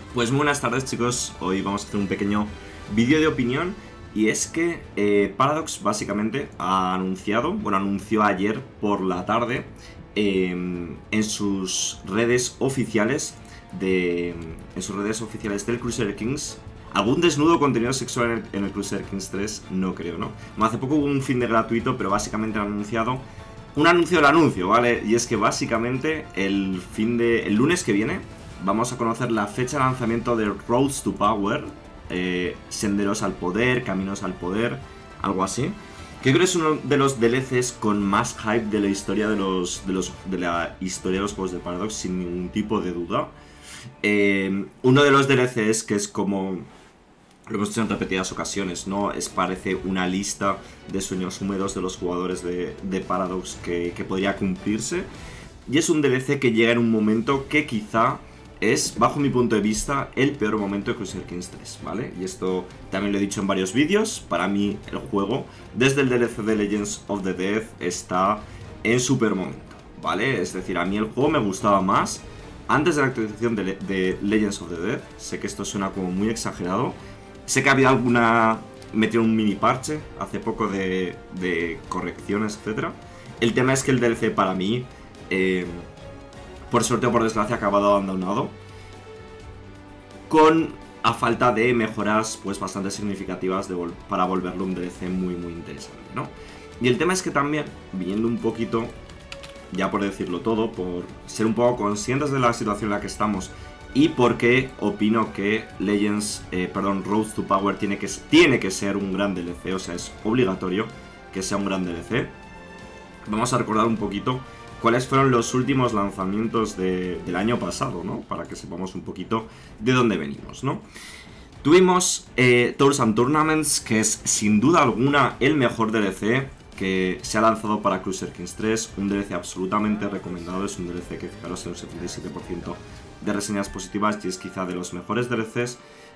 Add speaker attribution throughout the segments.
Speaker 1: Pues muy buenas tardes, chicos, hoy vamos a hacer un pequeño vídeo de opinión. Y es que Paradox básicamente anunció ayer por la tarde en sus redes oficiales del Crusader Kings. ¿Algún desnudo contenido sexual en el Crusader Kings 3? No creo, ¿no? Hace poco hubo un fin de gratuito, pero básicamente han anunciado un anuncio del anuncio, ¿vale? Y es que básicamente el lunes que viene vamos a conocer la fecha de lanzamiento de Roads to Power, Senderos al Poder, Caminos al Poder, algo así. Que creo que es uno de los DLCs con más hype de la historia de la historia de los juegos de Paradox, sin ningún tipo de duda. Uno de los DLCs que es como lo hemos hecho en repetidas ocasiones, ¿no? Parece una lista de sueños húmedos de los jugadores de Paradox que podría cumplirse. Y es un DLC que llega en un momento que quizá es, bajo mi punto de vista, el peor momento de Crusader Kings 3, ¿vale? Y esto también lo he dicho en varios vídeos. Para mí el juego, desde el DLC de Legends of the Dead, está en su peor momento, ¿vale? Es decir, a mí el juego me gustaba más antes de la actualización de Legends of the Dead. Sé que esto suena como muy exagerado. Sé que había metieron un mini parche hace poco de correcciones, etc. El tema es que el DLC para mí, por suerte o por desgracia, ha acabado abandonado, a falta de mejoras pues bastante significativas para volverlo un DLC muy interesante, ¿no? Y el tema es que también, viniendo un poquito, ya por decirlo todo, por ser un poco conscientes de la situación en la que estamos y porque opino que Roads to Power tiene que ser un gran DLC, o sea, es obligatorio que sea un gran DLC. Vamos a recordar un poquito cuáles fueron los últimos lanzamientos del año pasado, ¿no? Para que sepamos un poquito de dónde venimos, ¿no? Tuvimos Tours and Tournaments, que es sin duda alguna el mejor DLC que se ha lanzado para Crusader Kings 3, un DLC absolutamente recomendado, es un DLC que, fijaros, en un 77% de reseñas positivas y es quizá de los mejores DLCs,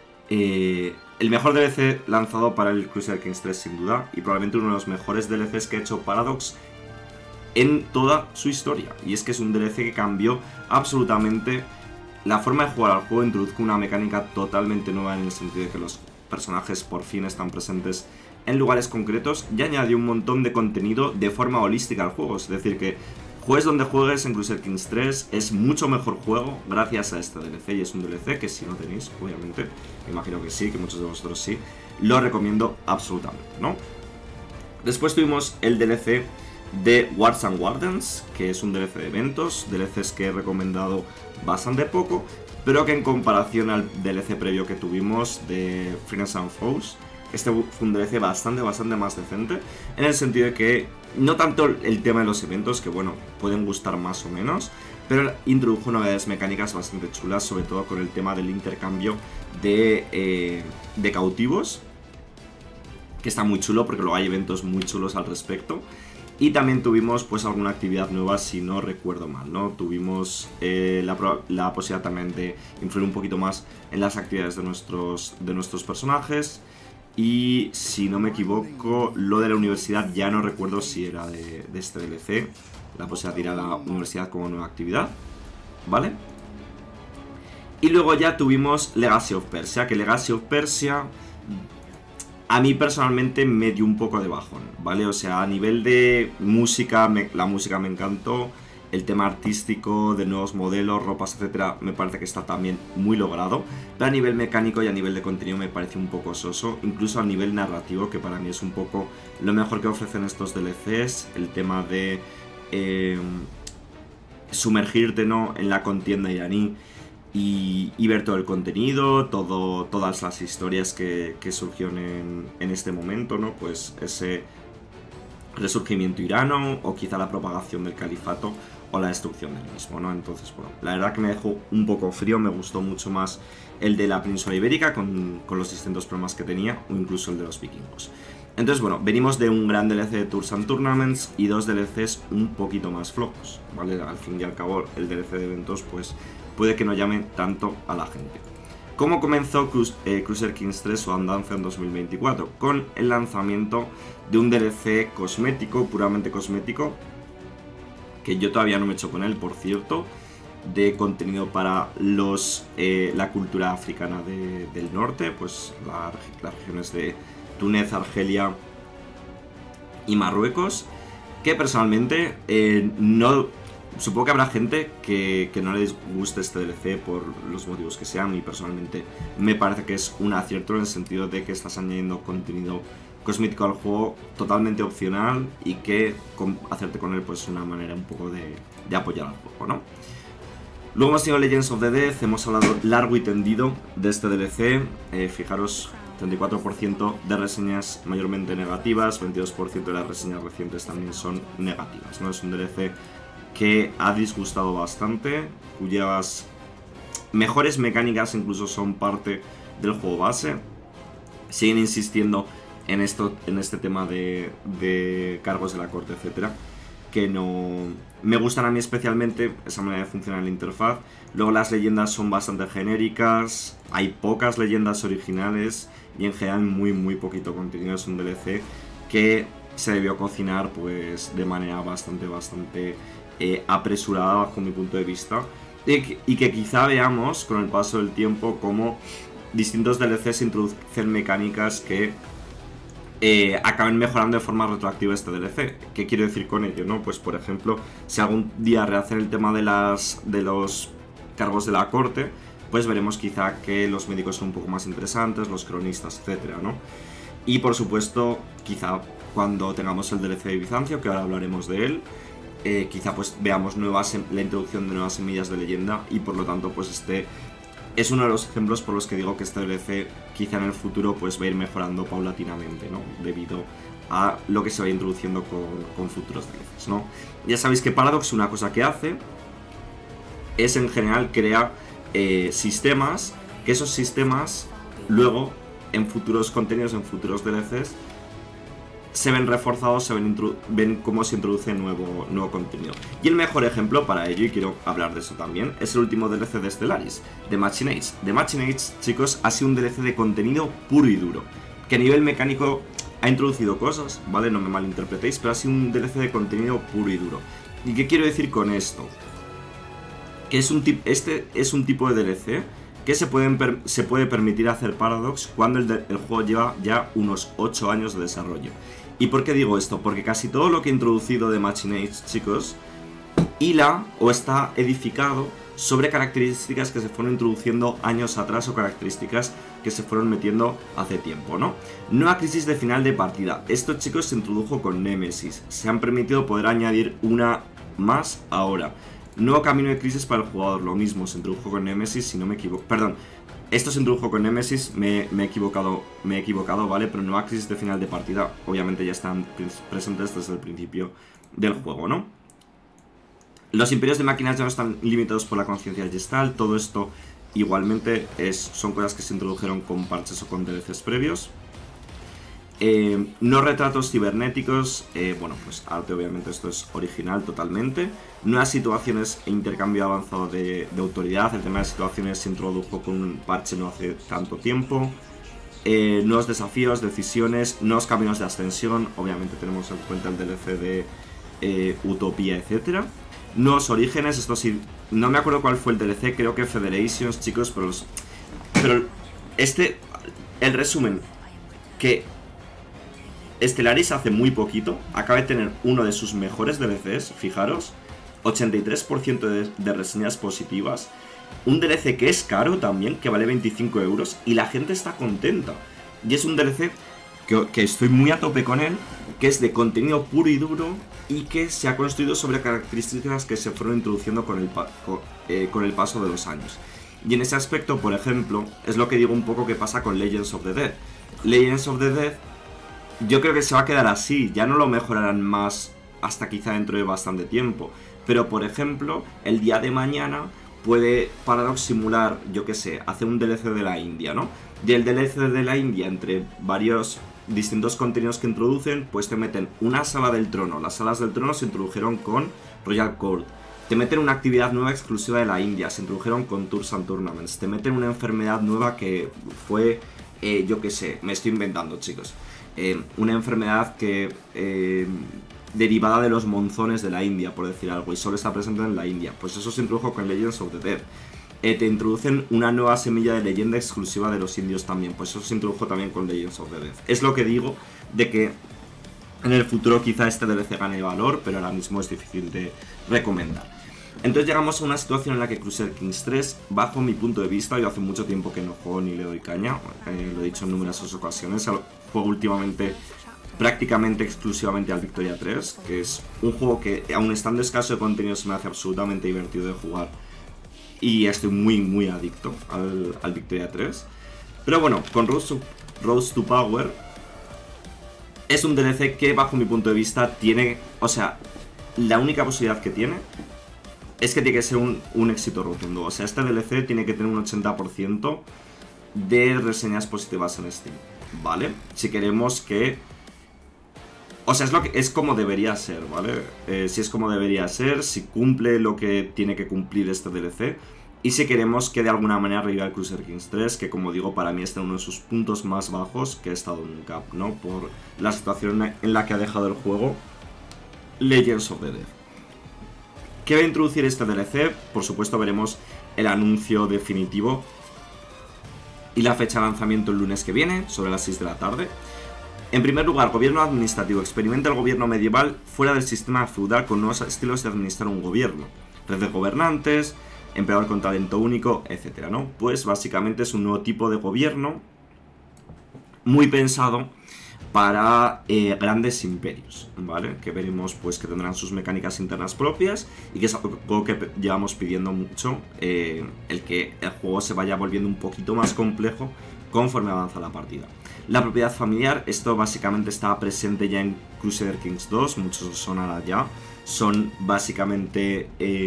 Speaker 1: el mejor DLC lanzado para el Crusader Kings 3 sin duda, y probablemente uno de los mejores DLCs que ha hecho Paradox en toda su historia. Y es que es un DLC que cambió absolutamente la forma de jugar al juego, introdujo una mecánica totalmente nueva en el sentido de que los personajes por fin están presentes en lugares concretos y añadió un montón de contenido de forma holística al juego. Es decir, que juegues donde juegues en Crusader Kings 3 es mucho mejor juego gracias a este DLC, y es un DLC que, si no tenéis, obviamente, me imagino que sí, que muchos de vosotros sí, lo recomiendo absolutamente, ¿no? Después tuvimos el DLC de Wars and Wardens, que es un DLC de eventos, DLCs que he recomendado bastante poco, pero que en comparación al DLC previo que tuvimos de Friends and Foes, este fue un DLC bastante más decente, en el sentido de que no tanto el tema de los eventos, que bueno, pueden gustar más o menos, pero introdujo novedades mecánicas bastante chulas, sobre todo con el tema del intercambio de cautivos, que está muy chulo porque luego hay eventos muy chulos al respecto. Y también tuvimos pues alguna actividad nueva, si no recuerdo mal, ¿no? Tuvimos la posibilidad también de influir un poquito más en las actividades de nuestros personajes. Y si no me equivoco, lo de la universidad ya no recuerdo si era de este DLC. La posibilidad de ir a la universidad como nueva actividad, ¿vale? Y luego ya tuvimos Legacy of Persia, que Legacy of Persia a mí personalmente me dio un poco de bajón, ¿vale? O sea, a nivel de música, la música me encantó. El tema artístico de nuevos modelos, ropas, etcétera, me parece que está también muy logrado. Pero a nivel mecánico y a nivel de contenido me parece un poco soso. Incluso a nivel narrativo, que para mí es un poco lo mejor que ofrecen estos DLCs. El tema de sumergirte, ¿no?, en la contienda iraní y ver todo el contenido, todas las historias que surgieron en este momento, ¿no? Pues ese resurgimiento irano, o quizá la propagación del califato, o la destrucción del mismo, ¿no? Entonces, bueno, la verdad que me dejó un poco frío. Me gustó mucho más el de la península ibérica, con los distintos problemas que tenía, o incluso el de los vikingos. Entonces, bueno, venimos de un gran DLC de Tours and Tournaments y dos DLCs un poquito más flojos, ¿vale? Al fin y al cabo, el DLC de eventos, pues, puede que no llame tanto a la gente. ¿Cómo comenzó Crusader Kings 3 su andanza en 2024? Con el lanzamiento de un DLC cosmético, puramente cosmético, que yo todavía no me he hecho con él, por cierto, de contenido para la cultura africana del norte, pues las regiones de Túnez, Argelia y Marruecos, que personalmente no... Supongo que habrá gente que no les guste este DLC por los motivos que sean, y personalmente me parece que es un acierto en el sentido de que estás añadiendo contenido cosmético al juego totalmente opcional y que hacerte con él pues es una manera un poco de apoyar al juego, ¿no? Luego hemos tenido Legends of the Dead, hemos hablado largo y tendido de este DLC, fijaros, 34% de reseñas mayormente negativas, 22% de las reseñas recientes también son negativas, ¿no? Es un DLC que ha disgustado bastante, cuyas mejores mecánicas incluso son parte del juego base. Siguen insistiendo en este tema de cargos de la corte, etcétera, que no me gustan a mí especialmente esa manera de funcionar en la interfaz. Luego las leyendas son bastante genéricas, hay pocas leyendas originales y en general muy poquito contenido. Es un DLC que se debió cocinar pues de manera bastante apresurada bajo mi punto de vista, y que quizá veamos con el paso del tiempo como distintos DLCs introducen mecánicas que acaben mejorando de forma retroactiva este DLC. ¿Qué quiero decir con ello, no? Pues por ejemplo, si algún día rehacen el tema de los cargos de la corte, pues veremos quizá que los médicos son un poco más interesantes, los cronistas, etcétera, ¿no? Y por supuesto, quizá cuando tengamos el DLC de Bizancio, que ahora hablaremos de él, quizá pues veamos la introducción de nuevas semillas de leyenda, y por lo tanto pues este es uno de los ejemplos por los que digo que este DLC quizá en el futuro pues va a ir mejorando paulatinamente, ¿no? Debido a lo que se va introduciendo con futuros DLCs, ¿no? Ya sabéis que Paradox, una cosa que hace es en general crea sistemas, que esos sistemas luego en futuros contenidos, en futuros DLCs, se ven reforzados, ven cómo se introduce nuevo contenido. Y el mejor ejemplo para ello, y quiero hablar de eso también, es el último DLC de Stellaris, The Machinates. The Machinates, chicos, ha sido un DLC de contenido puro y duro, que a nivel mecánico ha introducido cosas, ¿vale? No me malinterpretéis, pero ha sido un DLC de contenido puro y duro. ¿Y qué quiero decir con esto? Que este es un tipo de DLC que se puede permitir hacer Paradox cuando el juego lleva ya unos 8 años de desarrollo. ¿Y por qué digo esto? Porque casi todo lo que he introducido de Machinates, chicos, hila o está edificado sobre características que se fueron introduciendo años atrás o características que se fueron metiendo hace tiempo, ¿no? Nueva crisis de final de partida. Esto, chicos, se introdujo con Nemesis. Se han permitido poder añadir una más ahora. Nuevo camino de crisis para el jugador, lo mismo, se introdujo con Nemesis, si no me equivoco. Perdón, esto se introdujo con Nemesis, me he equivocado, ¿vale? Pero nueva crisis de final de partida, obviamente ya están presentes desde el principio del juego, ¿no? Los imperios de máquinas ya no están limitados por la conciencia gestal, todo esto igualmente son cosas que se introdujeron con parches o con DLCs previos. No retratos cibernéticos, bueno, pues arte, obviamente esto es original totalmente. Nuevas situaciones e intercambio avanzado de autoridad. El tema de situaciones se introdujo con un parche no hace tanto tiempo. Nuevos desafíos, decisiones, nuevos caminos de ascensión. Obviamente tenemos en cuenta el DLC de Utopía, etcétera. Nuevos orígenes, esto sí, no me acuerdo cuál fue el DLC, creo que Federations, chicos, pero el resumen, que Stellaris hace muy poquito acaba de tener uno de sus mejores DLCs, fijaros, 83% de reseñas positivas, un DLC que es caro también, que vale 25 euros, y la gente está contenta. Y es un DLC que estoy muy a tope con él, que es de contenido puro y duro, y que se ha construido sobre características que se fueron introduciendo con el paso de los años. Y en ese aspecto, por ejemplo, es lo que digo un poco que pasa con Legends of the Dead. Legends of the Dead, yo creo que se va a quedar así, ya no lo mejorarán más hasta quizá dentro de bastante tiempo. Pero por ejemplo, el día de mañana puede Paradox simular, yo que sé, hacer un DLC de la India, ¿no? Y el DLC de la India, entre varios distintos contenidos que introducen, pues te meten una sala del trono. Las salas del trono se introdujeron con Royal Court. Te meten una actividad nueva exclusiva de la India, se introdujeron con Tours and Tournaments. Te meten una enfermedad nueva que fue, yo que sé, me estoy inventando, chicos. Una enfermedad que derivada de los monzones de la India, por decir algo, y solo está presente en la India. Pues eso se introdujo con Legends of the Dead. Te introducen una nueva semilla de leyenda exclusiva de los indios también, pues eso se introdujo también con Legends of the Dead. Es lo que digo, de que en el futuro quizá este DLC gane valor, pero ahora mismo es difícil de recomendar. Entonces llegamos a una situación en la que Crusader Kings 3, bajo mi punto de vista, yo hace mucho tiempo que no juego ni le doy caña, lo he dicho en numerosas ocasiones, juego últimamente prácticamente exclusivamente al Victoria 3, que es un juego que, aun estando escaso de contenido, se me hace absolutamente divertido de jugar. Y estoy muy adicto al Victoria 3. Pero bueno, con Rose to Power es un DLC que, bajo mi punto de vista, tiene... O sea, la única posibilidad que tiene es que tiene que ser un éxito rotundo. O sea, este DLC tiene que tener un 80% de reseñas positivas en Steam, ¿vale? Si queremos que... O sea, es como debería ser, ¿vale? Si es como debería ser, si cumple lo que tiene que cumplir este DLC. Y si queremos que de alguna manera reviva el Crusader Kings 3, que como digo, para mí está en uno de sus puntos más bajos que he estado nunca, ¿no? Por la situación en la que ha dejado el juego Legends of the Dead. ¿Qué va a introducir este DLC? Por supuesto veremos el anuncio definitivo y la fecha de lanzamiento el lunes que viene, sobre las 6 de la tarde. En primer lugar, gobierno administrativo. Experimenta el gobierno medieval fuera del sistema feudal con nuevos estilos de administrar un gobierno. Red de gobernantes, emperador con talento único, etcétera, ¿no? Pues básicamente es un nuevo tipo de gobierno muy pensado para grandes imperios, ¿vale? Que veremos pues que tendrán sus mecánicas internas propias y que es algo que llevamos pidiendo mucho, el que el juego se vaya volviendo un poquito más complejo conforme avanza la partida. La propiedad familiar, esto básicamente estaba presente ya en Crusader Kings 2, muchos os sonará ya, son básicamente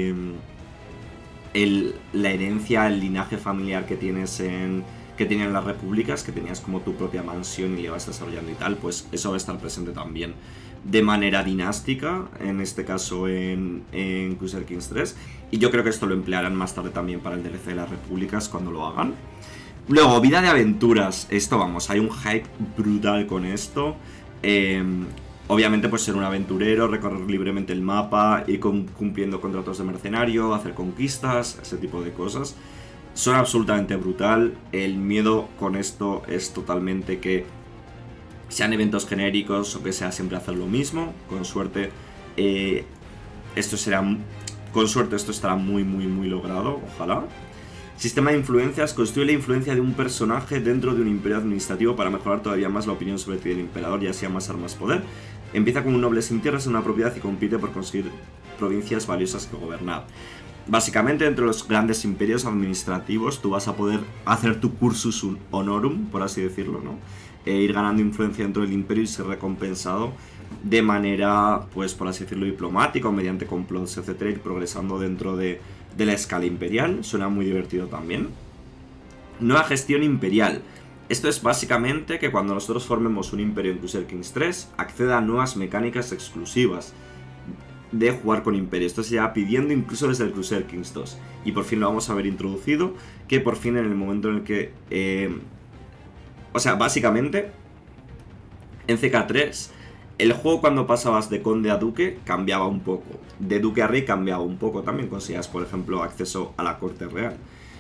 Speaker 1: la herencia, el linaje familiar que tienes que tenían las repúblicas, que tenías como tu propia mansión y le vas desarrollando y tal, pues eso va a estar presente también de manera dinástica, en este caso en Crusader Kings 3, y yo creo que esto lo emplearán más tarde también para el DLC de las repúblicas cuando lo hagan. Luego, vida de aventuras, esto vamos, hay un hype brutal con esto. Obviamente pues ser un aventurero, recorrer libremente el mapa, ir cumpliendo contratos de mercenario, hacer conquistas, ese tipo de cosas. Son absolutamente brutal. El miedo con esto es totalmente que sean eventos genéricos o que sea siempre hacer lo mismo. Con suerte esto estará muy logrado, ojalá. Sistema de influencias. Construye la influencia de un personaje dentro de un imperio administrativo para mejorar todavía más la opinión sobre ti del emperador y así amasar más poder. Empieza como un noble sin tierras en una propiedad y compite por conseguir provincias valiosas que gobernar. Básicamente, entre los grandes imperios administrativos, tú vas a poder hacer tu cursus honorum, por así decirlo, ¿no? Ir ganando influencia dentro del imperio y ser recompensado de manera, pues, por así decirlo, diplomática o mediante complots, etcétera, ir progresando dentro de la escala imperial. Suena muy divertido también. Nueva gestión imperial. Esto es básicamente que cuando nosotros formemos un imperio en Crusader Kings 3, acceda a nuevas mecánicas exclusivas de jugar con imperio. Esto se lleva pidiendo incluso desde el Crusader Kings 2. Y por fin lo vamos a ver introducido, que por fin en el momento en el que... o sea, básicamente, en CK3, el juego cuando pasabas de conde a duque cambiaba un poco. De duque a rey cambiaba un poco también. Conseguías, por ejemplo, acceso a la corte real.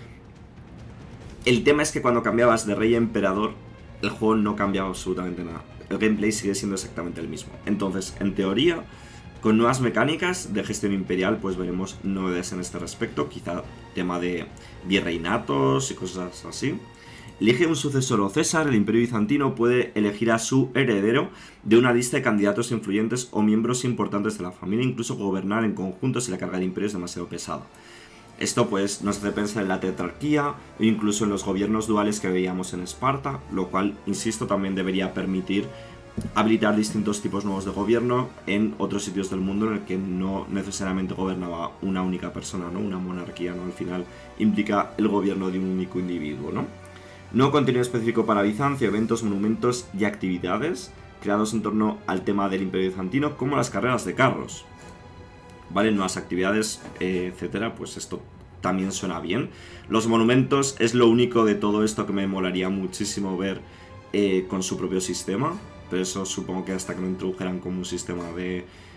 Speaker 1: El tema es que cuando cambiabas de rey a emperador, el juego no cambiaba absolutamente nada. El gameplay sigue siendo exactamente el mismo. Entonces, en teoría, con nuevas mecánicas de gestión imperial, pues veremos novedades en este respecto. Quizá tema de virreinatos y cosas así. Elige un sucesor o César. El Imperio Bizantino puede elegir a su heredero de una lista de candidatos influyentes o miembros importantes de la familia, incluso gobernar en conjunto si la carga del imperio es demasiado pesada. Esto pues nos hace pensar en la tetrarquía o incluso en los gobiernos duales que veíamos en Esparta, lo cual, insisto, también debería permitir habilitar distintos tipos nuevos de gobierno en otros sitios del mundo en el que no necesariamente gobernaba una única persona, ¿no? Una monarquía, ¿no? Al final implica el gobierno de un único individuo, ¿no? Nuevo contenido específico para Bizancio, eventos, monumentos y actividades creados en torno al tema del Imperio Bizantino, como las carreras de carros. ¿Vale? Nuevas actividades, etcétera, pues esto también suena bien. Los monumentos es lo único de todo esto que me molaría muchísimo ver con su propio sistema, pero eso supongo que hasta que lo introdujeran como un sistema de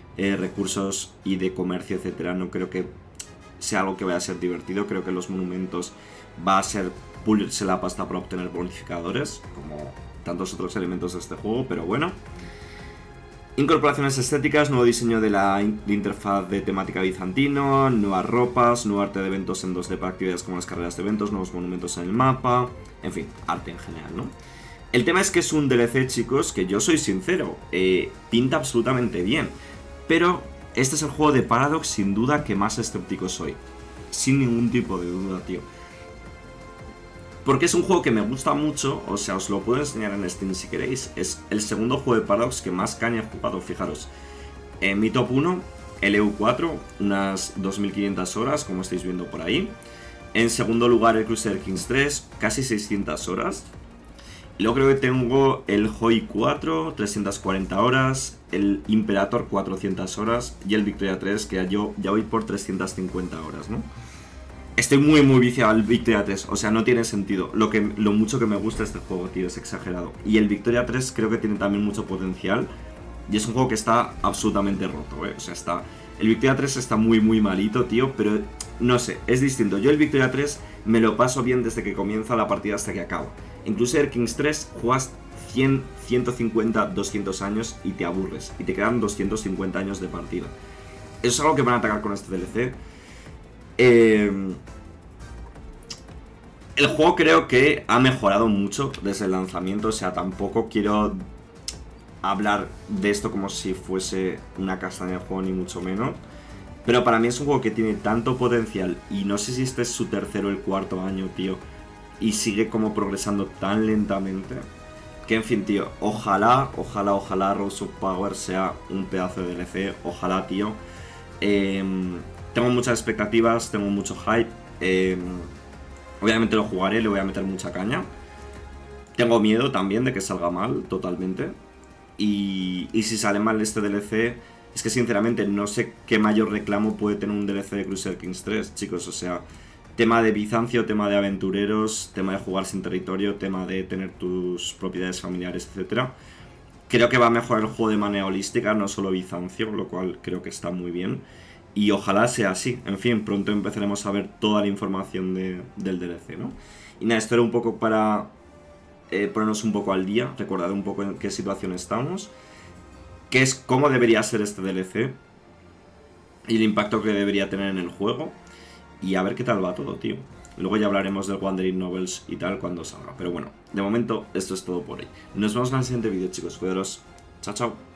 Speaker 1: recursos y de comercio, etcétera. No creo que sea algo que vaya a ser divertido. Creo que los monumentos va a ser pulirse la pasta para obtener bonificadores, como tantos otros elementos de este juego, pero bueno. Incorporaciones estéticas, nuevo diseño de la interfaz de temática bizantino, nuevas ropas, nuevo arte de eventos en 2D para actividades como las carreras de eventos, nuevos monumentos en el mapa, en fin, arte en general, ¿no? El tema es que es un DLC, chicos, que yo soy sincero, pinta absolutamente bien, pero este es el juego de Paradox sin duda que más escéptico soy, sin ningún tipo de duda, tío. Porque es un juego que me gusta mucho, o sea, os lo puedo enseñar en Steam si queréis. Es el segundo juego de Paradox que más caña he jugado, fijaros. En mi top 1, el EU4, unas 2500 horas, como estáis viendo por ahí. En segundo lugar, el Crusader Kings 3, casi 600 horas. Y luego creo que tengo el Hoi 4, 340 horas, el Imperator 400 horas y el Victoria 3, que yo ya voy por 350 horas, ¿no? Estoy muy viciado al Victoria 3, o sea, no tiene sentido. Lo mucho que me gusta este juego, tío, es exagerado. Y el Victoria 3 creo que tiene también mucho potencial. Y es un juego que está absolutamente roto, ¿eh? O sea, el Victoria 3 está muy malito, tío, pero no sé, es distinto. Yo el Victoria 3 me lo paso bien desde que comienza la partida hasta que acaba. Incluso el Kings 3 juegas 100, 150, 200 años y te aburres. Y te quedan 250 años de partida. Eso es algo que van a atacar con este DLC. El juego creo que ha mejorado mucho desde el lanzamiento, o sea, tampoco quiero hablar de esto como si fuese una castaña de juego, ni mucho menos. Pero para mí es un juego que tiene tanto potencial y no sé si este es su tercero o el cuarto año, tío, y sigue como progresando tan lentamente. Que en fin, tío, ojalá Rose of Power sea un pedazo de DLC, ojalá, tío. Tengo muchas expectativas, tengo mucho hype. Obviamente lo jugaré, le voy a meter mucha caña. Tengo miedo también de que salga mal, totalmente. Y si sale mal este DLC, es que sinceramente no sé qué mayor reclamo puede tener un DLC de Crusader Kings 3, chicos. O sea, tema de Bizancio, tema de aventureros, tema de jugar sin territorio, tema de tener tus propiedades familiares, etc. Creo que va a mejorar el juego de manera holística, no solo Bizancio, lo cual creo que está muy bien. Y ojalá sea así. En fin, pronto empezaremos a ver toda la información del DLC, ¿no? Y nada, esto era un poco para ponernos un poco al día, recordar un poco en qué situación estamos, qué es, cómo debería ser este DLC y el impacto que debería tener en el juego. Y a ver qué tal va todo, tío. Luego ya hablaremos del Wandering Novels y tal cuando salga. Pero bueno, de momento esto es todo por hoy. Nos vemos en el siguiente vídeo, chicos. Cuidaros. Chao, chao.